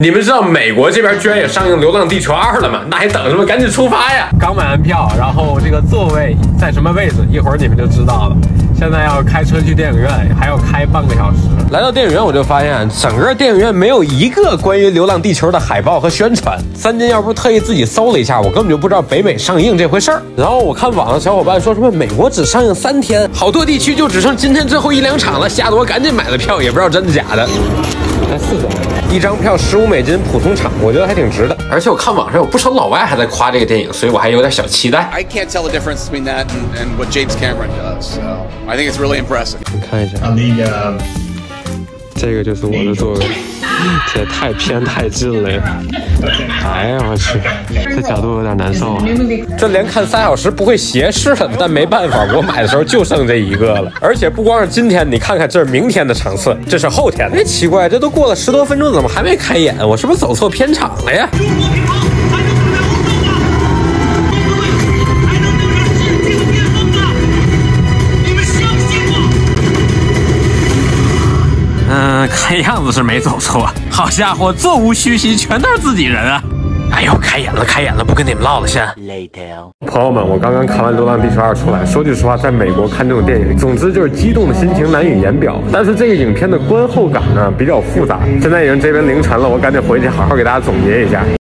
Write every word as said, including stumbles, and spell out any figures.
你们知道美国这边居然也上映《流浪地球二》了吗？那还等什么？赶紧出发呀！刚买完票，然后这个座位在什么位置，一会儿你们就知道了。现在要开车去电影院，还要开半个小时。来到电影院，我就发现整个电影院没有一个关于《流浪地球》的海报和宣传。三金要不是特意自己搜了一下，我根本就不知道北美上映这回事儿。然后我看网上小伙伴说什么美国只上映三天，好多地区就只剩今天最后一两场了，吓得我赶紧买了票，也不知道真的假的。才四张，一张票十五美金，普通场，我觉得还挺值的。而且我看网上有不少老外还在夸这个电影，所以我还有点小期待。 I can't tell the difference between that and, and what James Cameron does, so I think it's really impressive. 你看一下，这个就是我的座位，这也太偏太近了呀！哎呀，我去，这角度有点难受啊！这连看仨小时不会斜视了，但没办法，我买的时候就剩这一个了。而且不光是今天，你看看这是明天的场次，这是后天的。哎，奇怪，这都过了十多分钟，怎么还没开演？我是不是走错片场了呀？ 嗯，看样子是没走错。好家伙，座无虚席，全都是自己人啊！哎呦，开演了，开演了，不跟你们唠了，先。朋友们，我刚刚看完《流浪地球二》出来，说句实话，在美国看这种电影，总之就是激动的心情难以言表。但是这个影片的观后感呢比较复杂。现在已经这边凌晨了，我赶紧回去好好给大家总结一下。